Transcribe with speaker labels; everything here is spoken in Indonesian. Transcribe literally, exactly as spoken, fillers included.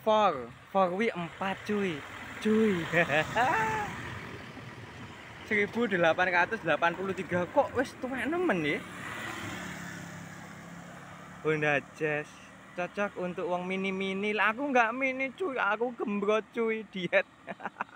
Speaker 1: four four wi empat cuy cuy. seribu delapan ratus delapan puluh tiga kok wis tuwek nemen ya. Honda Jazz cocok untuk uang mini-mini lah, aku nggak mini cuy, aku gembrot cuy, diet.